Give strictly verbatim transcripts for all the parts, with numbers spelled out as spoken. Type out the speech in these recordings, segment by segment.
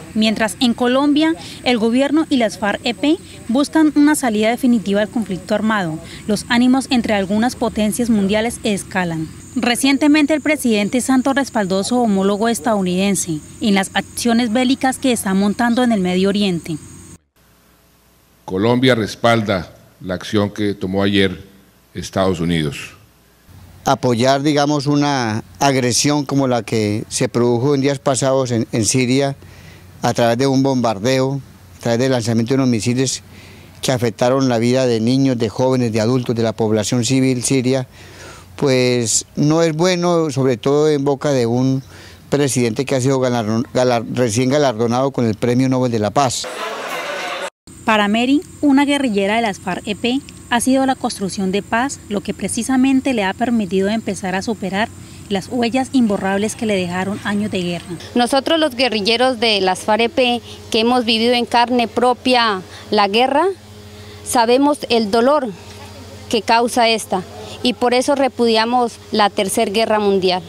Mientras en Colombia, el gobierno y las FARC-E P buscan una salida definitiva al conflicto armado, los ánimos entre algunas potencias mundiales escalan. Recientemente el presidente Santos respaldó a su homólogo estadounidense en las acciones bélicas que está montando en el Medio Oriente. Colombia respalda la acción que tomó ayer Estados Unidos. Apoyar, digamos, una agresión como la que se produjo en días pasados en, en Siria, a través de un bombardeo, a través del lanzamiento de unos misiles que afectaron la vida de niños, de jóvenes, de adultos, de la población civil siria, pues no es bueno, sobre todo en boca de un presidente que ha sido galardon, galar, recién galardonado con el Premio Nobel de la Paz. Para Mary, una guerrillera de las FARC-E P, ha sido la construcción de paz lo que precisamente le ha permitido empezar a superar las huellas imborrables que le dejaron años de guerra. Nosotros los guerrilleros de las FARC-E P, que hemos vivido en carne propia la guerra, sabemos el dolor que causa esta y por eso repudiamos la Tercera Guerra Mundial.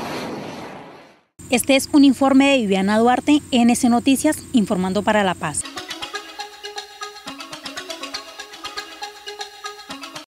Este es un informe de Viviana Duarte, N S Noticias, informando para la paz.